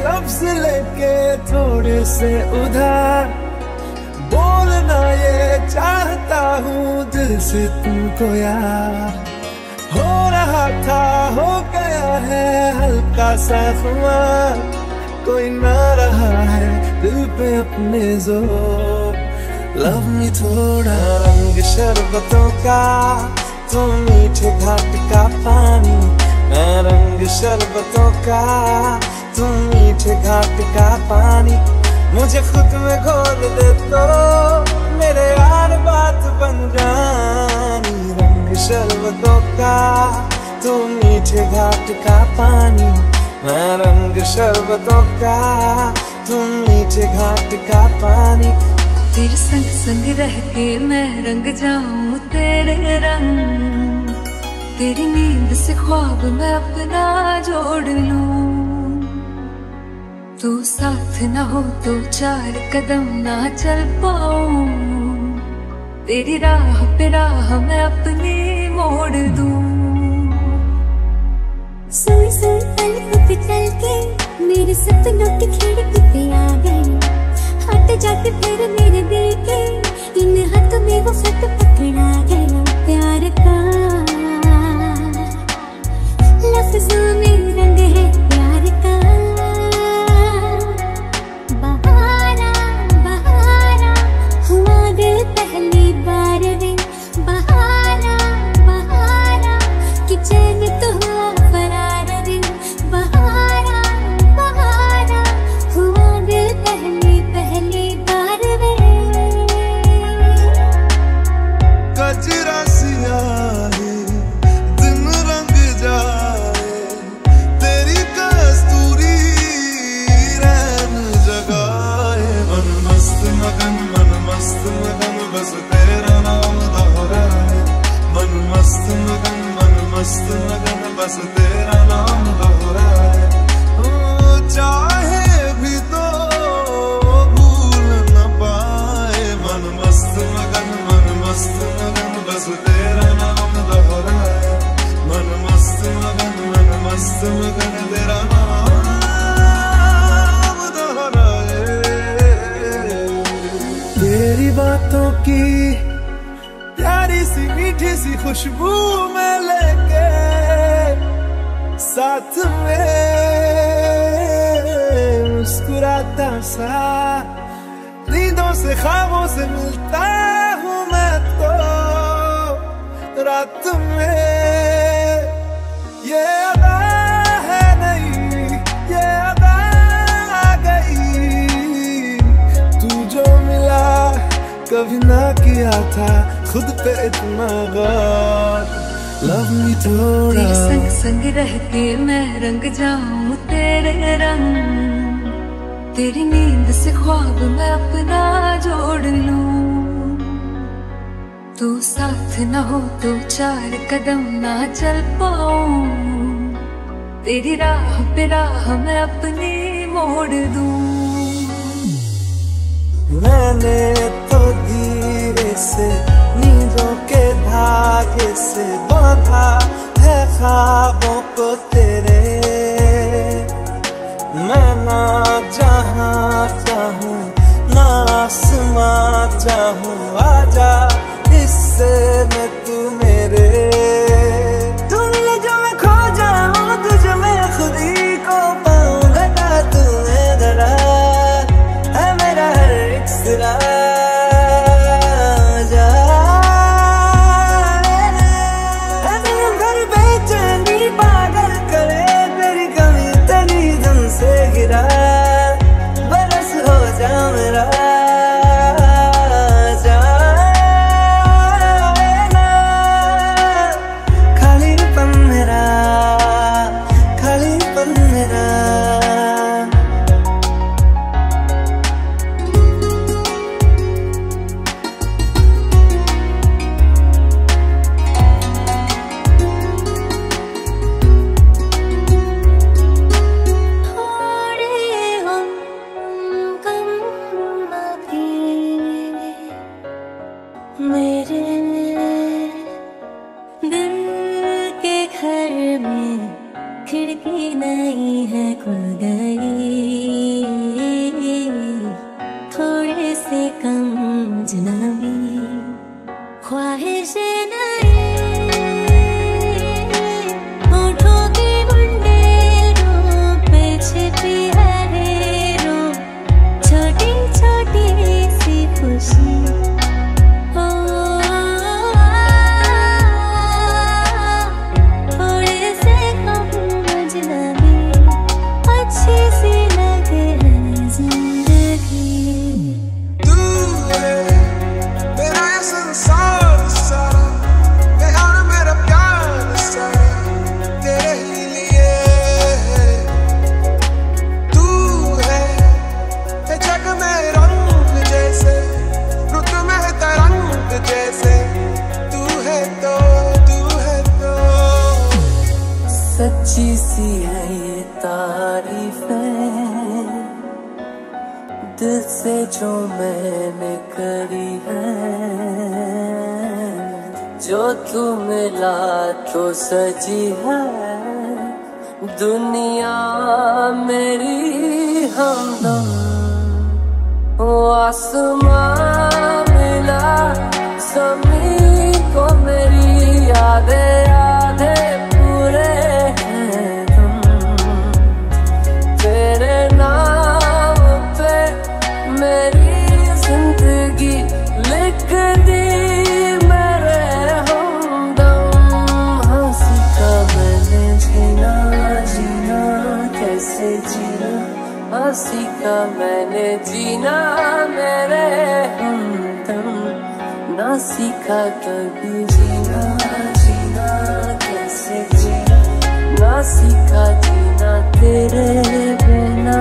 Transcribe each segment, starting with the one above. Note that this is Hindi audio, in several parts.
लफ्ज लेके थोड़े से उधार, बोलना ये चाहता हूँ दिल से तुमको यार। हो रहा था हो गया है हल्का सा खुमार, कोई ना रहा है दिल पे अपने जोर। लव मी थोड़ा, रंग शरबतों का तुम मीठे घाट का पानी, मैं रंग शरबतों का तुम मीठे घाट का पानी। मुझे खुद में घोल दे तो मेरे यार बात बन जानी। रंग शरबतों का तुम मीठे घाट का पानी, मैं रंग शरबतों का तुम मीठे घाट का पानी। तेरे संग संग रह के मैं रंग जाऊं तेरे रंग, तेरी नींद से ख्वाब मैं अपना जोड़ लूं। तू साथ ना हो तो 4 कदम ना चल पाऊं, तेरी राह पे राह मैं अपनी मोड़ दूं। सोई सोई पलकों पे चल के मेरे सपनों की खिड़की पे आ गई, हाथ जाके फिर मेरे दिल के इन हाथों में वो खत पकड़ा गया। प्यार का लफ्जों में रंग है प्यार का, बहारा बहारा हुआ दिल पहली बार रे। बहारा बहारा कि चैन तो हुआ फरार रे। बहारा बहारा हुआ दिल पहली बार रे। कजरा सियाही दिन रंग जाए, तेरी कस्तूरी रैन जगाए। मन मस्त मगन बस तेरा नाम दोहराए। मन मस्त मगन बस तेरा नाम दोहराए। चाहे भी तो भूल न पाए। मन मस्त मगन बस तेरा नाम दोहराए। मन मस्त मगन तेरा नाम दोहराए। तेरी बातों की प्यारी सी मीठी सी खुशबू में लेके साथ में मुस्कुराता सा, नींदों से ख्वाबों से मिलता हूँ मैं तो रात में। ये अदा है नहीं ये अदा आ गई, तू जो मिला कभी ना किया था खुद पे इतना गौर। लव मी थोड़ा, तेरे संग संग रह के मैं रंग जाऊं तेरे रंग, तेरी नींद से ख्वाब मैं अपना जोड़ लूं। तू साथ ना हो तो 4 कदम ना चल पाऊं, तेरी राह पे राह मैं अपनी मोड़ दूं। मैंने तो धीरे से नींदों के धागे से बांधा है ख्वाबों को तेरे। मैं ना जहाँ चाहूँ ना आसमां चाहूँ, आजा हिस्से में तू मेरे। तू मिले जो मैं खो जाऊँ, तुझे मैं खुद ही को पाऊँ। घटा तूने धरा है मेरा हर एक सिरा, बरस हो जा मेरा जाना। खालीपन मेरा खालीपन मेरा। मेरे दिल के घर में खिड़की नहीं है, खुल गई। सच्ची सी है ये तारीफें, दिल से जो मैंने करी है। जो तू मिला तो सजी है दुनिया मेरी हमदम। वो आसमां मिला ज़मीन को, मेरी यादें आधे पूरे हैं तुम। तेरे नाम पे मेरी जिंदगी लिख दी मेरे हमदम। हाँ सीखा मैंने जीना, जीना कैसे जीना। हाँ सीखा मैंने जीना मेरे हमदम। ना सीखा कभी जीना, जीना कैसे जीना। ना सीखा जीना तेरे बिना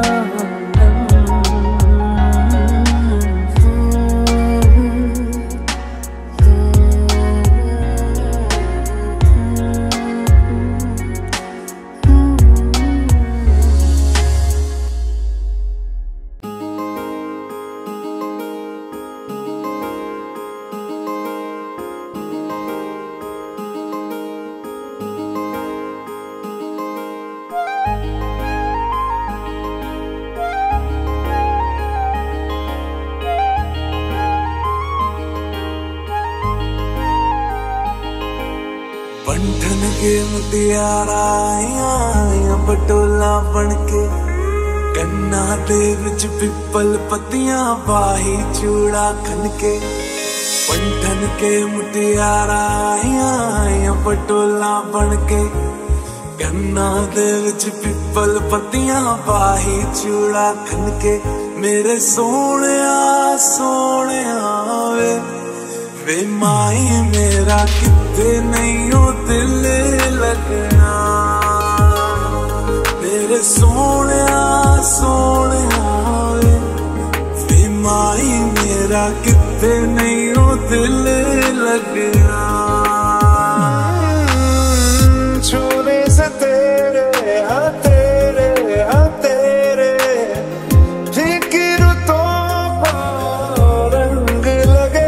बंठन के मुटियारा आया बटोला बनके, कन्ना दे विच पिपल पत्तियां बाही चूड़ा खनके। बंठन के मुटियारा आया बटोला बनके, कन्ना दे विच पिपल पत्तियां बाही चूड़ा खनके। मेरे सोहणिया सोहणिया वे माई मेरा किते नहीं हो दिल लगना। मेरे सोहणिया सोहणिया वे माई मेरा किते नहीं हो दिल लगना। छूने से तेरे हाँ तेरे हाँ तेरे फीकी रुतों को रंग लगे।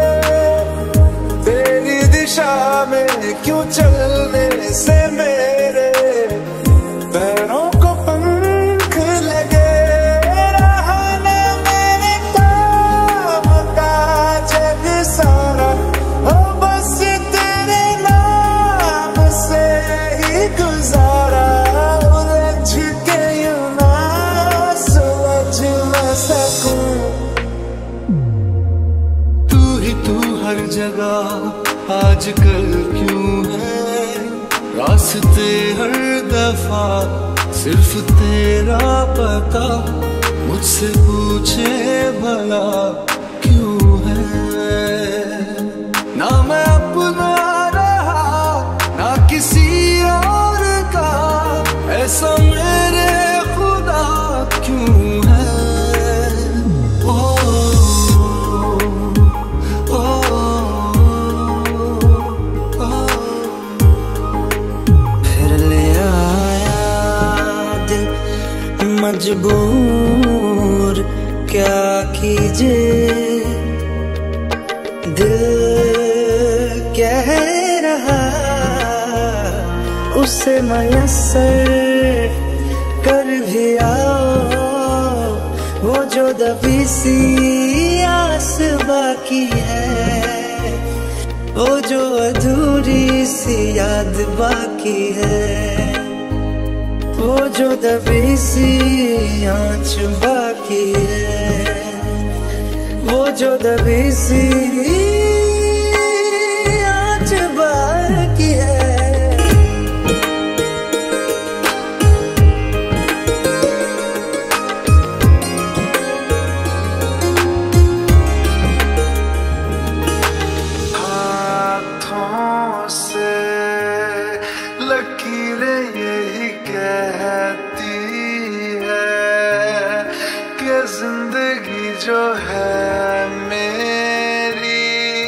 तेरी दिशा में क्यों चलने से मेरे पैरों को पंख लगे। रहा ना मेरे काम का जग सारा, हो बस तेरे नाम से ही गुजारा। उलझ के यूं ना सुलझ न सकूं। तू ही तू हर जगह आजकल क्यों है, रास्ते हर दफा सिर्फ तेरा पता। मुझसे पूछे भला क्यों है, ना मैं अपना रहा ना किसी और का। ऐसा मेरे खुदा क्यों है। ओ मजबूर क्या कीजिए, दिल कह रहा उसे मयस्सर कर भी आओ। वो जो दबी सी आस बाकी है, वो जो अधूरी सी याद बाकी है। वो जो दबी सी आँच बाकी है, वो जो दबी सी आँच बाकी है। हाथों से लकीरें यही कहती है कि जिंदगी जो है मेरी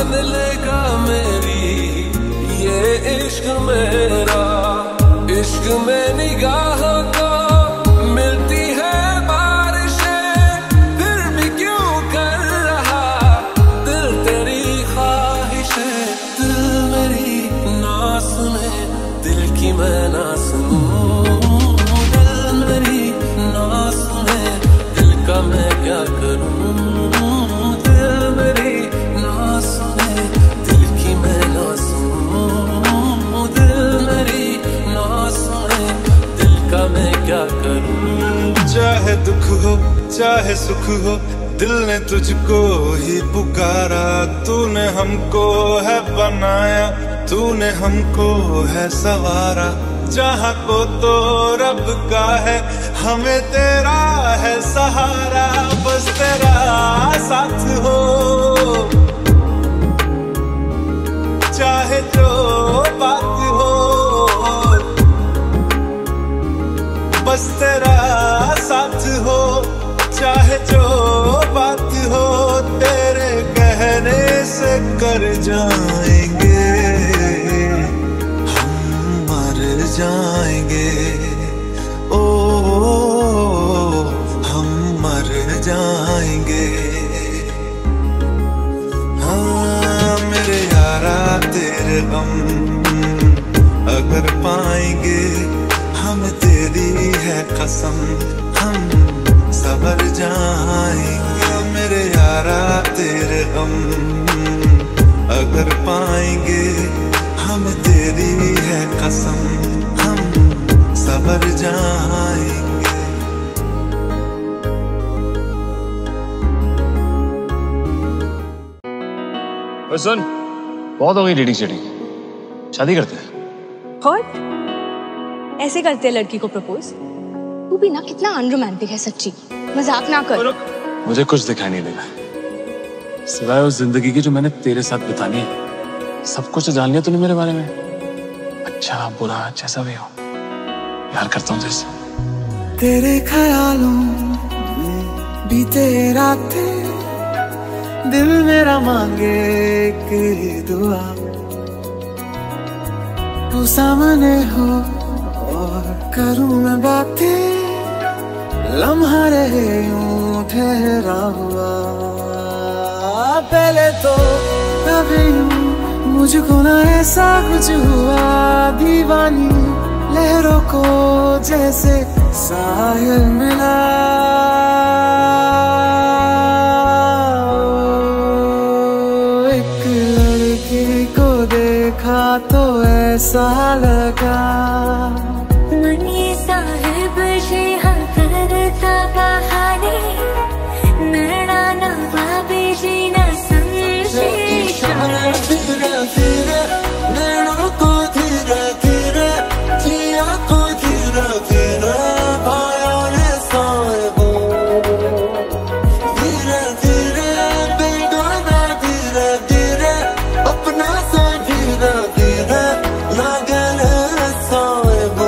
जान लेगा मेरी ये इश्क मेरा। इश्क में निगाहों को मिलती है बारिशें, फिर भी क्यों कर रहा दिल तेरी ख्वाहिशें। दिल मेरी ना सुने, दिल की मैं ना सुनूं। दिल मेरी ना सुने, दिल का मैं क्या करूं। दिल मेरी ना सुने, दिल की मैं ना सुनूं। दिल मेरी ना सुने, दिल का मैं क्या करूं। चाहे दुख हो चाहे सुख हो, दिल ने तुझको ही पुकारा। तूने हमको है बनाया, तूने हमको है सवारा। जहाँ को तो रब का है, हमें तेरा है सहारा। बस तेरा साथ हो, चाहे जो बात हो। बस तेरा साथ हो, चाहे जो बात हो। तेरे कहने से कर जाएंगे, हम मर जाएंगे। ओ हम मर जाएंगे। हाँ मेरे यारा तेरे गम अगर पाएंगे, हम तेरी है कसम हम सबर जाएंगे। मेरे यारा तेरे गम अगर पाएंगे, हम तेरी है कसम हम सबर जाएंगे। सुन, बहुत हो गई डेटिंग शेटिंग, शादी करते हैं। हॉट ऐसे करते हैं लड़की को प्रपोज? तू भी ना कितना अनरोमांटिक है सच्ची, मजाक ना कर। मुझे कुछ दिखाई नहीं देगा सिवाय उस जिंदगी की जो मैंने तेरे साथ बितानी है। सब कुछ जान लिया तूने मेरे बारे में, अच्छा बुरा जैसा भी हो। प्यार करता हूँ जैसे। तेरे ख्यालों में बीते रातें, दिल मेरा मांगे कि दुआ। तू सामने हो और करूं मैं बातें, लम्हा रहे यूं ठहरा हुआ। पहले तो कभी मुझको ना ऐसा कुछ हुआ। दीवानी लहरों को जैसे साहिल मिला। एक लड़की को देखा तो ऐसा लगा, मनी साहिब जी हाँ करता बहाने। नैना नवाबी जी न समझे धीरे धीरे नैनों को धीरे धीरे, जिया को धीरे धीरे पाया है साहिबो। धीरे धीरे बेगाना धीरे धीरे, अपना सा धीरे धीरे लागल है साहिबो।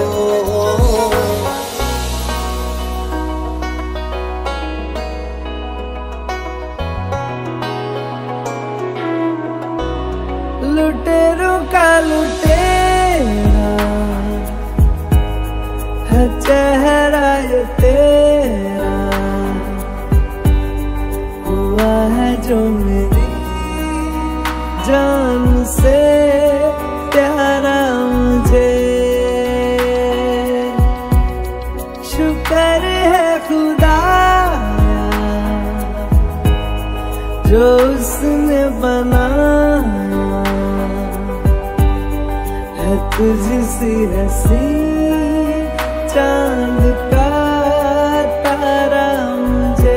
लुटेरों का लुटेरा है चेहरा ये तेरा। हुआ है जो मेरी जान से प्यारा मुझे। शुक्र है खुदा जो उसने बनाया है तुझसी हंसी चांद का तारा मुझे।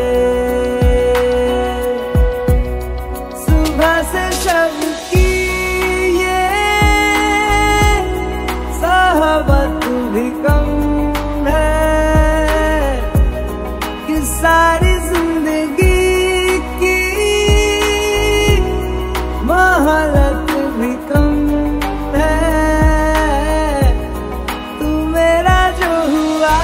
सुबह से शाम की ये साहबत भी कम है कि सारी जिंदगी की मोहलत भी कम है। तू मेरा जो हुआ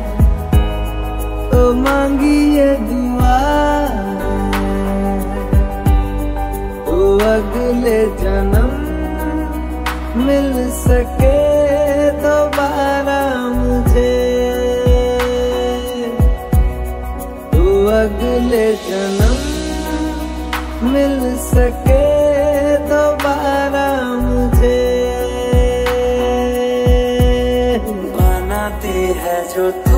तो मांगी ये दुआ। अगले जन्म मिल सके दोबारा मुझे, तू अगले जन्म मिल सके दोबारा मुझे। बनाती है जो तू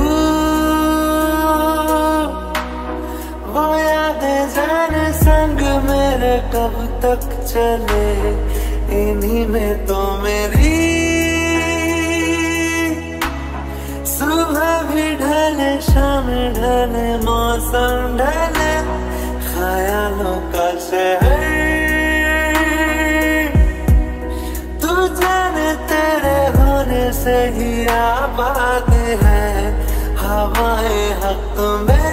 वो यादें जाने संग मेरे कब तक चले, इन्हीं में तो मेरी सुबह भी ढले शाम ढले मौसम ढले, ख्यालों का शहर तू जाने तेरे होने से ही आबाद है, हवाएं हक में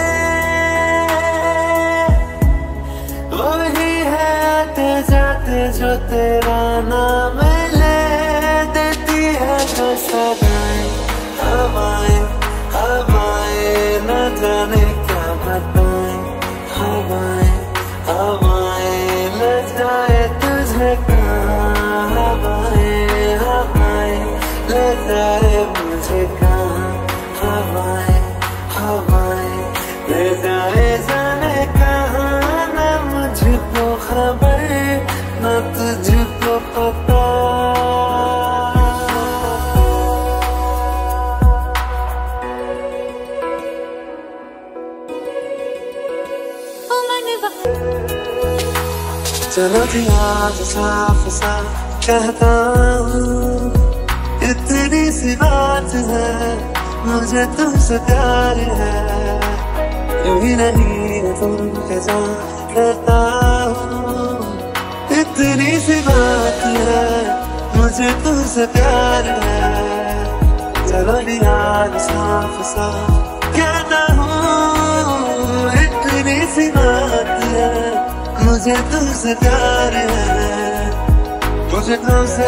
वही है आते जाते जो तेरा नाम ले देती है जो सदाएं, हवाएं हवाएं न जाने क्या बताएं, हवाएं हवाएं ले जाए तुझे कहाँ, हवाएं हवाएं ले जाए मुझे कहाँ, हवाएं हवाएं ले जाए जाने कहाँ, न मुझको खबर न तुझको पता। चलो जी आज साफ साफ कहता हूँ, इतनी सी बात है मुझे तुमसे प्यार है, यूं ही नहीं है तुम के जान कहता हूँ, इतनी सी बात है मुझे तुमसे प्यार है। चलो जी आज साफ साफ कहता हूँ, इतनी सी बात है मुझे तुमसे प्यार है, मुझे तुमसे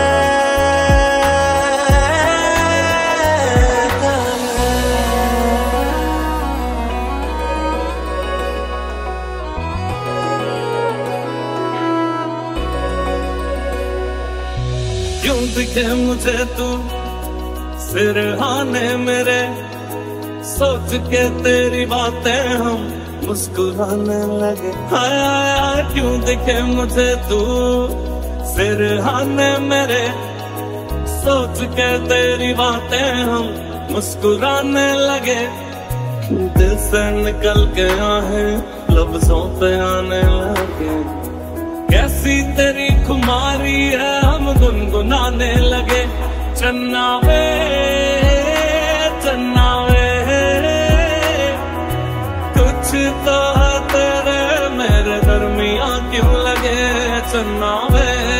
क्यों दिखे मुझे तू सिरहाने मेरे, सोच के तेरी बातें हम मुस्कुराने लगे, हाय हाय क्यों दिखे मुझे तू सिरहाने मेरे, सोच के तेरी बातें हम मुस्कुराने लगे, दिल से निकल के आहें लफ्जों पे आने लगे, कैसी तेरी खुमारी है हम गुनगुनाने लगे, चन्ना वे चन्ना वे कुछ तो है तेरे मेरे दरमियां क्यों लगे, चन्ना वे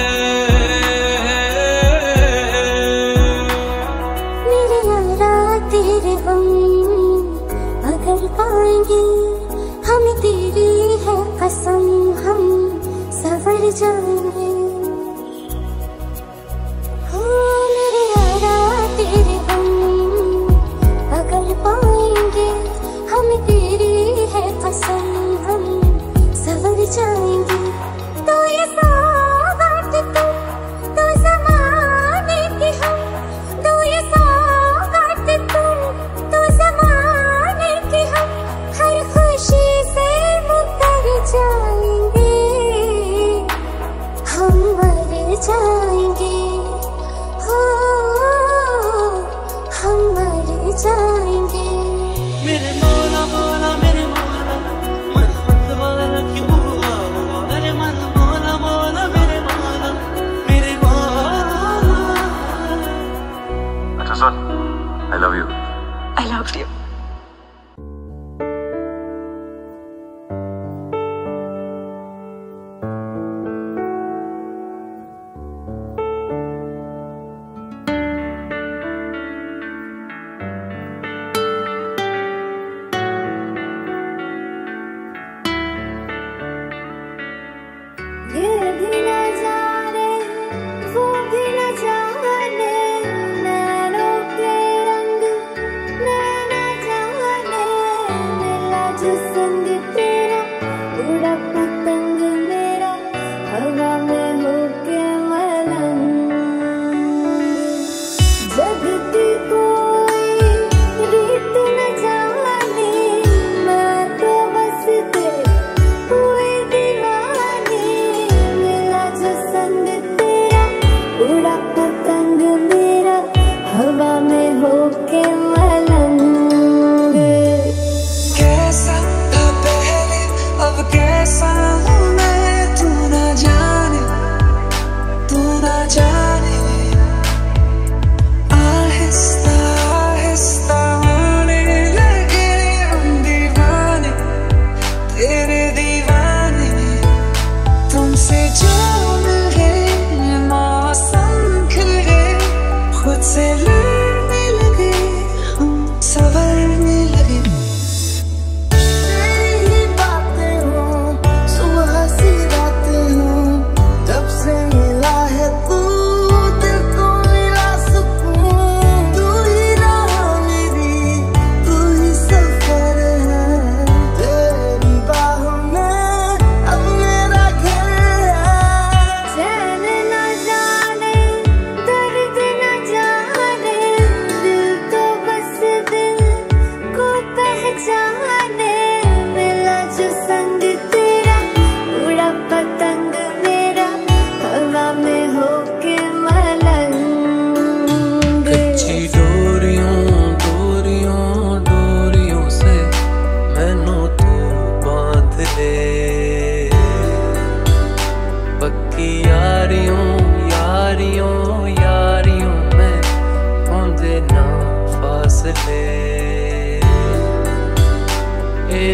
मेरे यारा तेरे हम अगर पाएंगे, हम तेरी है कसम हम सवर जाएंगे, हो मेरे यारा तेरे हम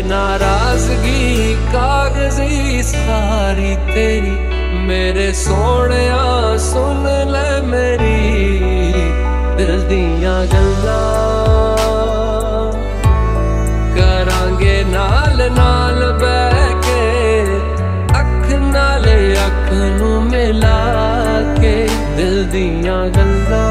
नाराजगी कागजी सारी तेरी मेरे सोहणिया सुन ले मेरी दिल दियां गल्लां करांगे नाल नाल बैठ के अख नाल अख नू मिला के दिल दियां गल्लां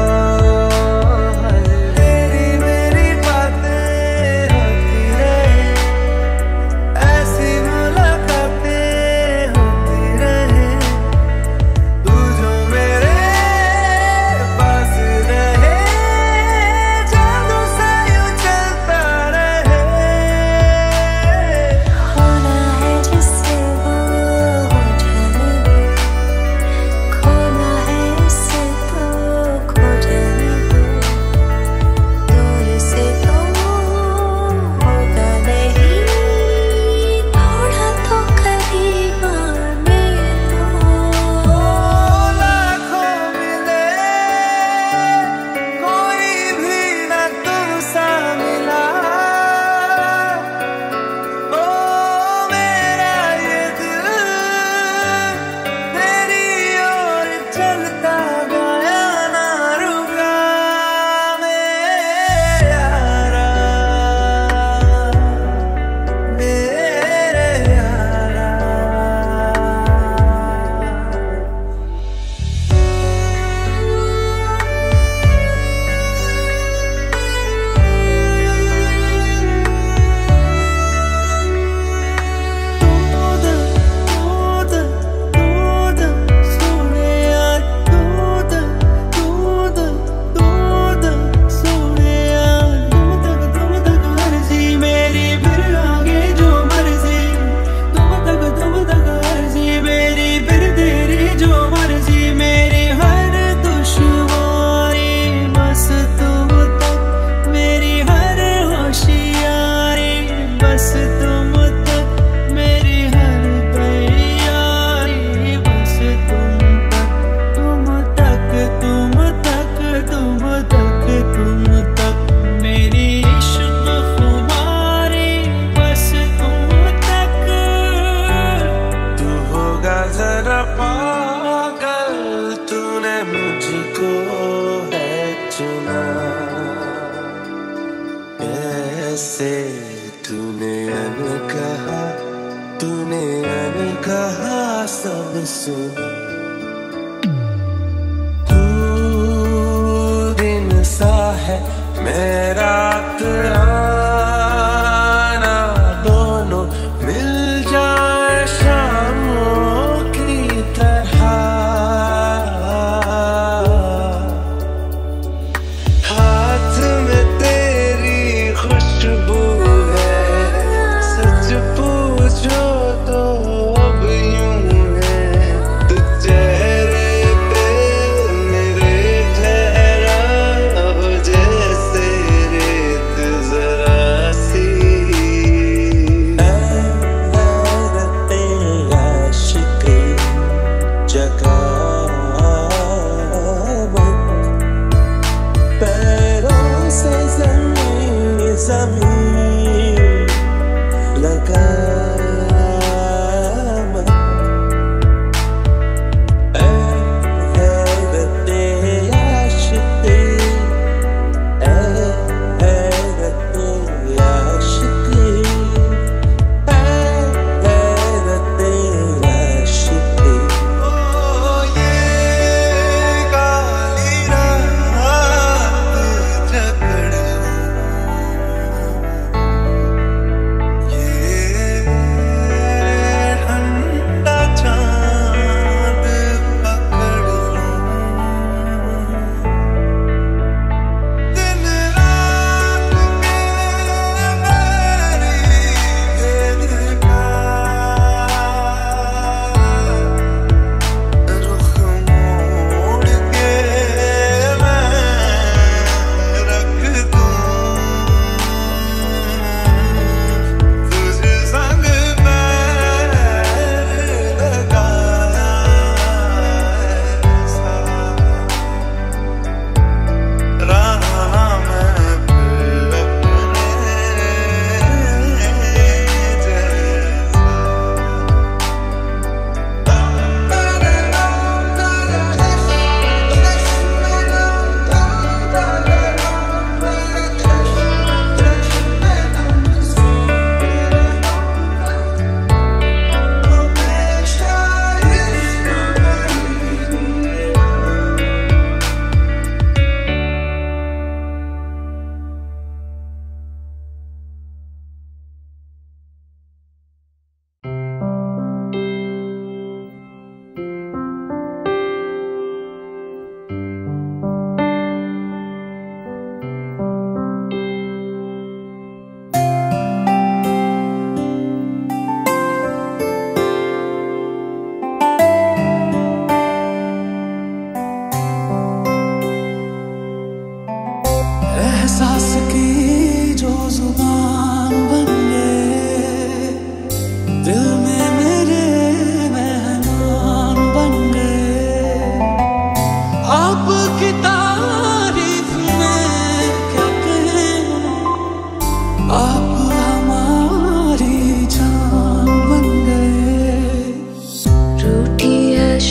जरा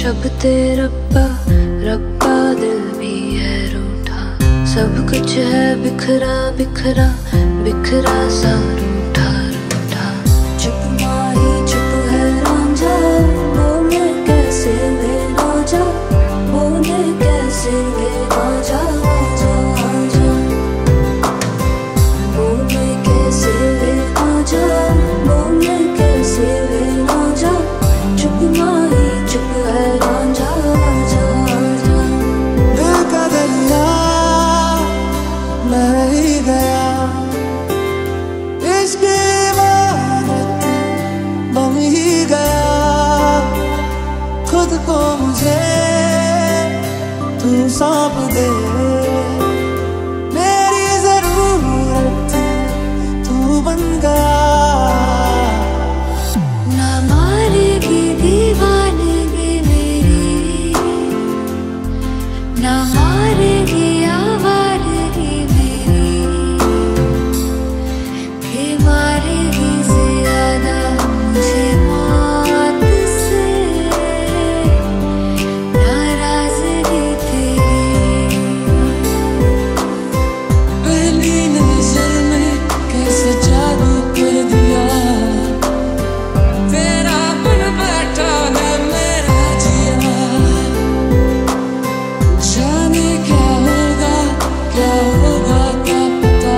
शब्द रब्बा रब्बा दिल भी है रूठा, सब कुछ है बिखरा बिखरा बिखरा सा रूठा रूठा। चुप माही चुप है रांझा, बोले कैसे वे राजा, बोले कैसे वे राजा आजा आजा, बोले कैसे वे राजा, बोले कैसे वे राजा। चुप माही चुप है रांझा आजा आजा। दिल का दरिया बह ही गया, इश्क इबादत बन ही गया। खुद को मुझे तू सौंप दे, मेरी जरूरत तू बन गया। ना मारेगी दीवानगी मेरी, ना मारेगी आवारगी मेरी, ये मारेगी ज्यादा मुझे मौत से, नाराजगी तेरी। पहली नजर में कैसे जादू कर दिया, तेरा बन बैठा है मेरा जिया। जाने क्या होगा क्या होगा क्या पता,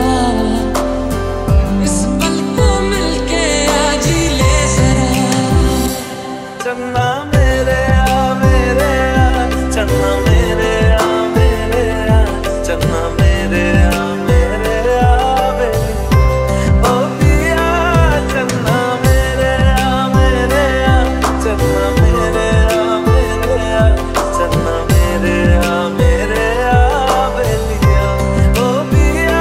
इस पल को मिलके आज ही ले जरा। चन्ना मेरे आ चन्ना मेरे आ चन्ना मेरे आ बेली। ओ पिया चन्ना मेरे आ चन्ना मेरे आ चन्ना मेरे आ बेलिया। ओ पिया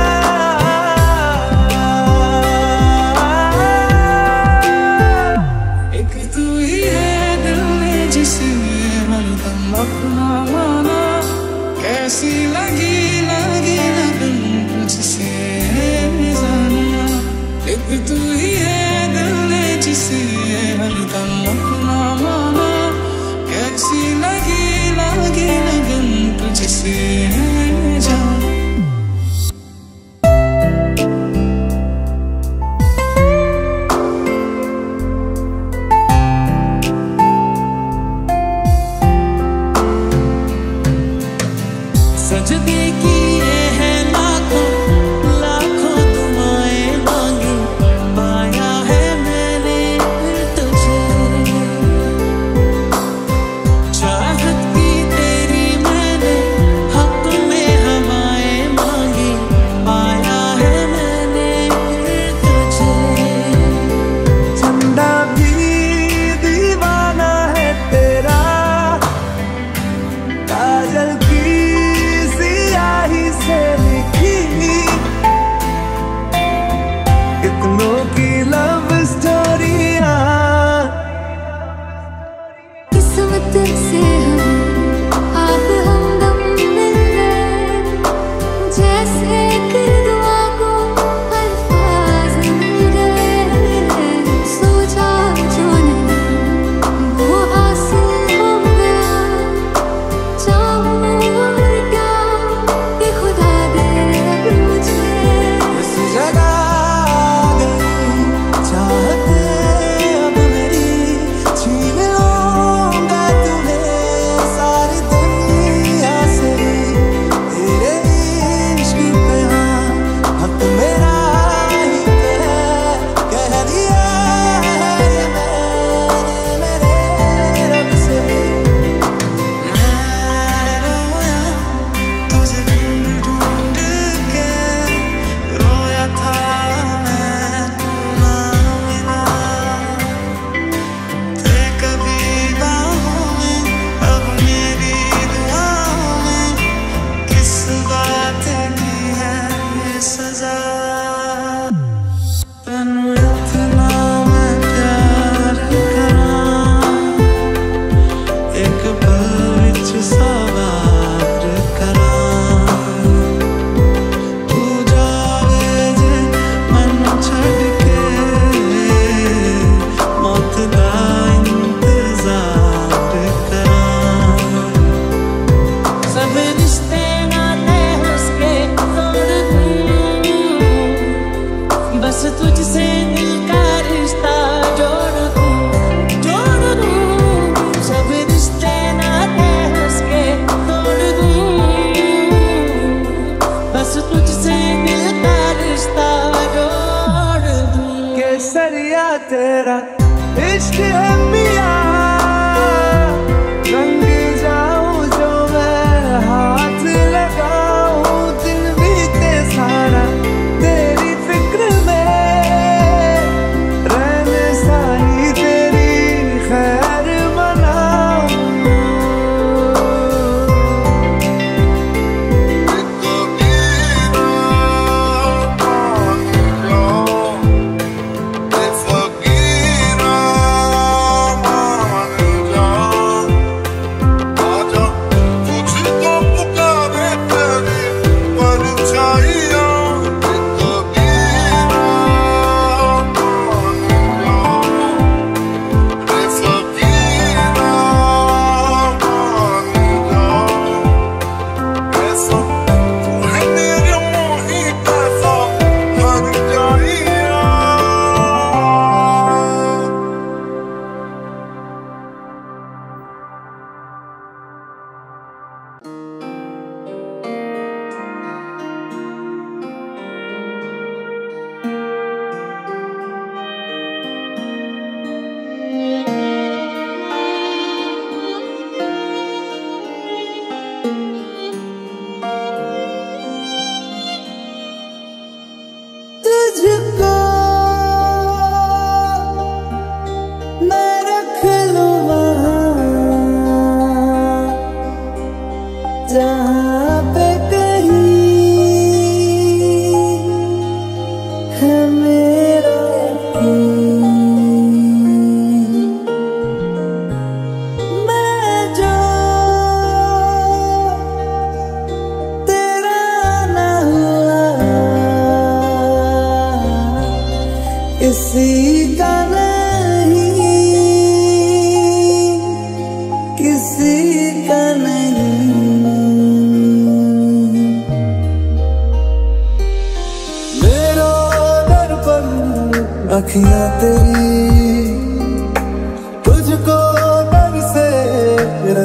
एक तू ही है दिल में जिसे हरदम अपना माना, कैसी लगी लगी लगन तुझसे जाना। एक तू ही है दिल में जिसे हरदम अपना माना, कैसी लगी लगी लगन तुझसे जाना। सजदे किए हैं लाखों लाखों दुआएं मांगी, पाया है मैंने तुझे। चाहत की तेरी मैंने हक में हवाएं मांगी, पाया है मैंने तुझे। चंदा भी दीवाना है तेरा, काजल की सियाही से लिखी कितनों की लव स्टोरियां। किस्मत से हम आप हमदम मिल गए, जैसे कि दुआ को अल्फाज मिल गए। सोचा जो नहीं वो हासिल हो गया, चाहूं और क्या कि खुदा दे अब मुझे। इस जगह आ गई चाहत अब मेरी, छीन लूंगा तुम्हें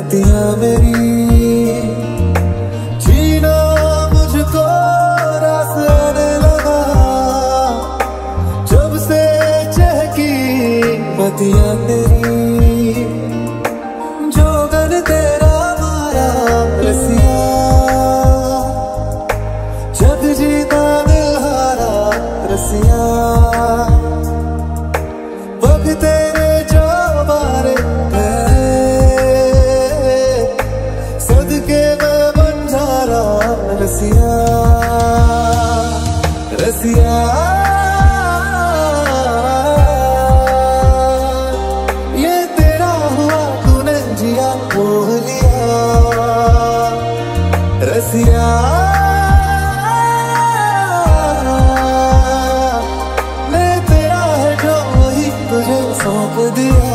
रतियां मेरी जीना मुझको रास आने लगा जब से चहकी बतियां तेरी जोगन तेरा मारा रसिया जग जीता दिल हारा रसिया पग तेरे जो मारे सदके मैं बंजारा रसिया रसिया ये तेरा हुआ तूने जिया मोह लिया रसिया मैं तेरा है जो वही तुझे सौंप दिया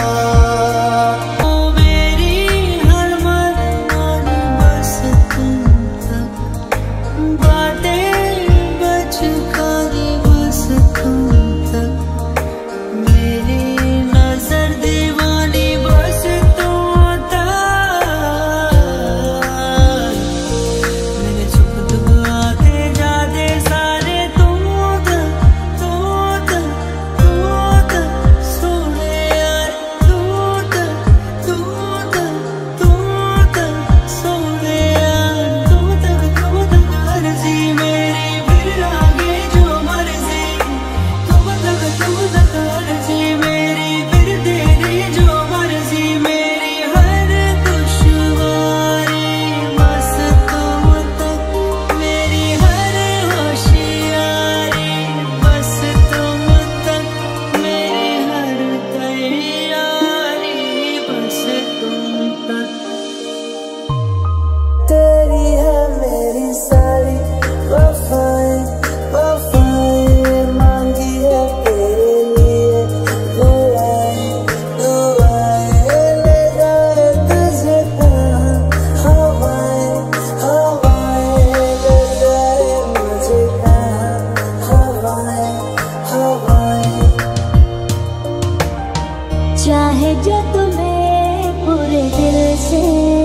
चाहे जो तुम्हें पूरे दिल से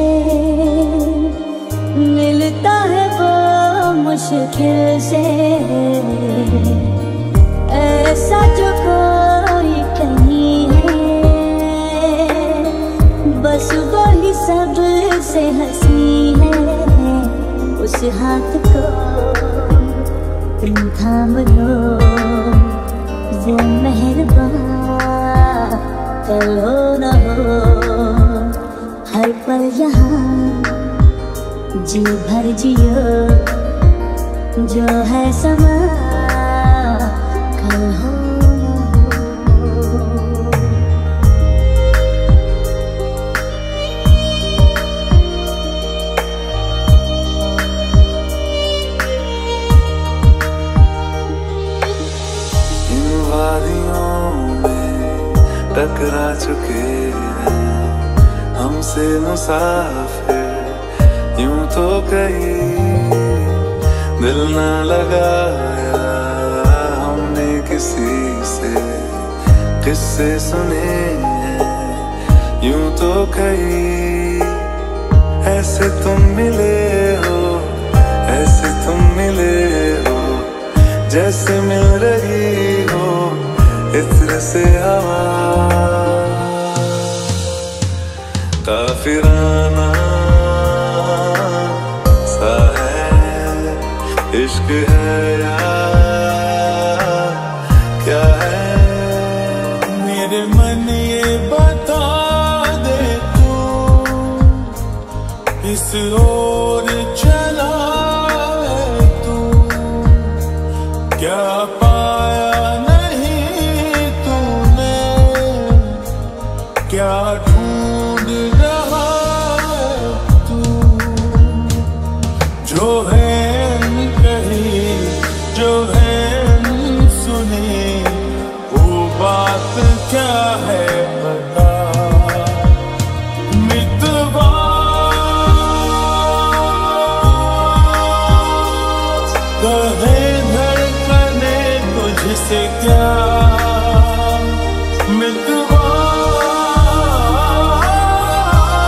मिलता है वो मुश्किल से ऐसा जो कोई कहीं है बस वही सबसे हंसी है उस हाथ को तुम थाम लो वो मेहरबान कल हो न हो हर पल यहाँ जी भर जियो जो है समा कल हो टकरा चुके हैं हमसे मुसाफिर यूं तो कहीं दिल ना लगाया हमने किसी से किस्से सुने हैं यूं तो कहीं ऐसे तुम मिले हो ऐसे तुम मिले हो जैसे मिल रही हो इत्र से हवा काफिराना सा है इश्क है या क्या है मेरे मन ये बता दे तू इस ओर चला है तू क्या पाया क्या ढूंढ रहा है तू जो है कहीं जो है सुने वो बात क्या है बता मितवा कहे धड़कने तुझसे क्या मितवा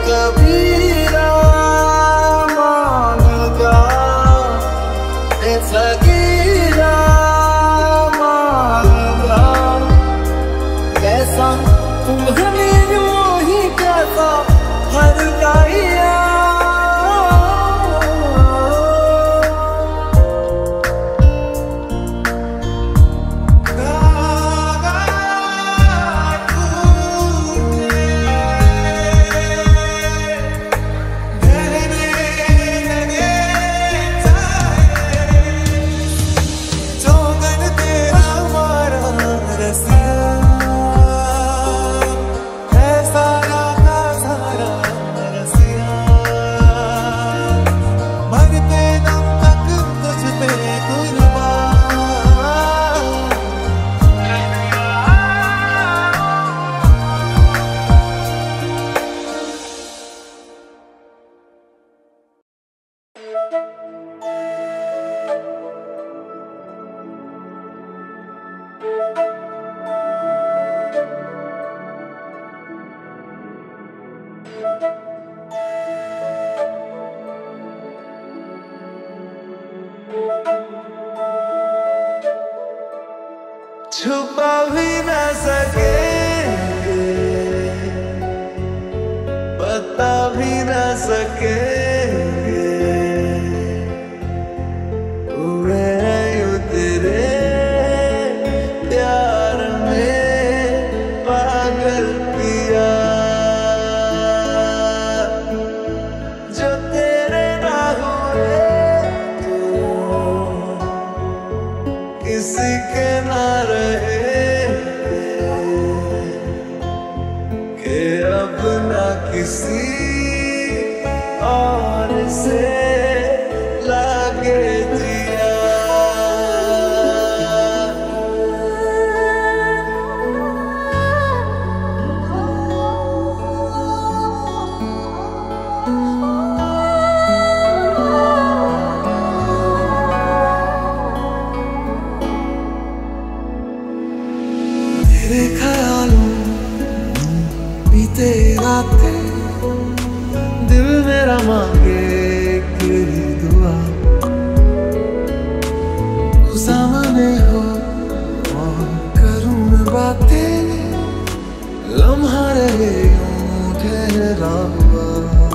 कबीरा मान जा, ए फकीरा मान जा। कैसा तुम्हें मोही कैसा हर गाइया, छुपा भी न सकेंगे, बता भी न सकेंगे, हुए हैं यूं तेरे प्यार में पागल किया। जो तेरे ना हुए किसी के ना किसी और से लागे जिया। तेरे ख्यालों बीते रातें दिल मेरा मांगे तेरी दुआ, सामने हो और करूं मैं बातें, लम्हा रहे यूं ठहरा हुआ।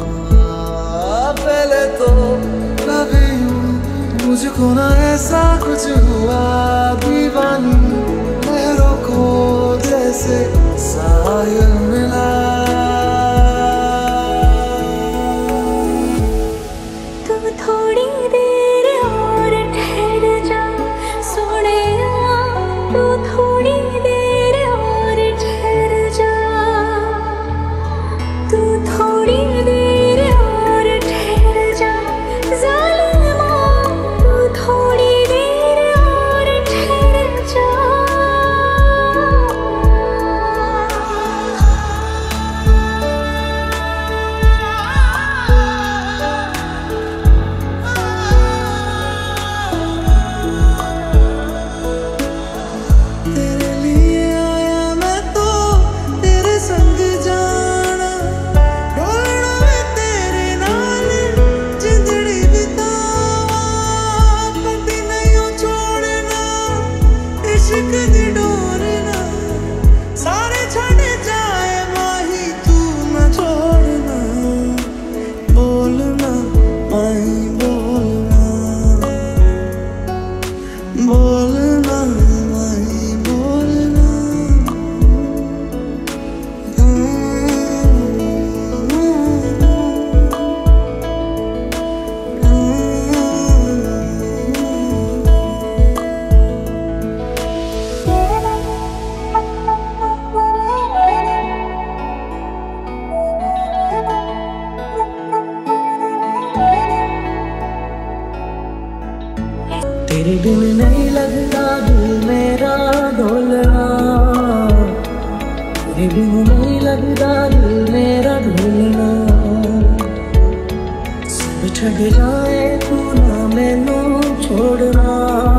पहले तो कभी यूं मुझको ना ऐसा कुछ हुआ, दीवानी लहरों को जैसे साहिल मिला। तेरे बिन नहीं लगता दिल मेरा ढोलना, तेरे बिन नहीं लगता दिल मेरा ढोलना। सब छड़ जाए तू ना मैनू छोड़ना,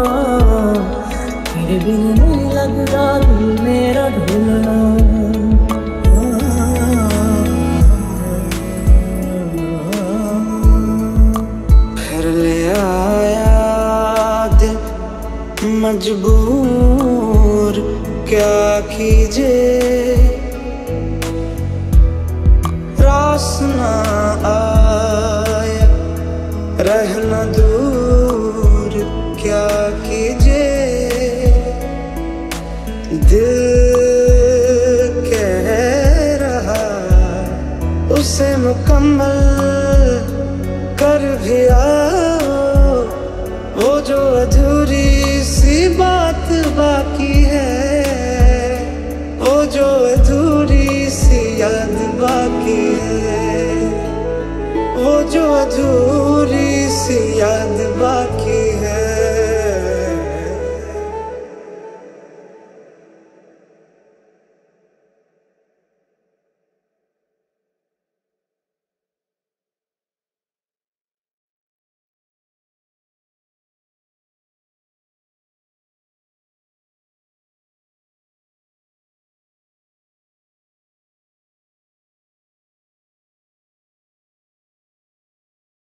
तेरे बिन नहीं लगता दिल मेरा ढोलना। मजबूर क्या कीजिए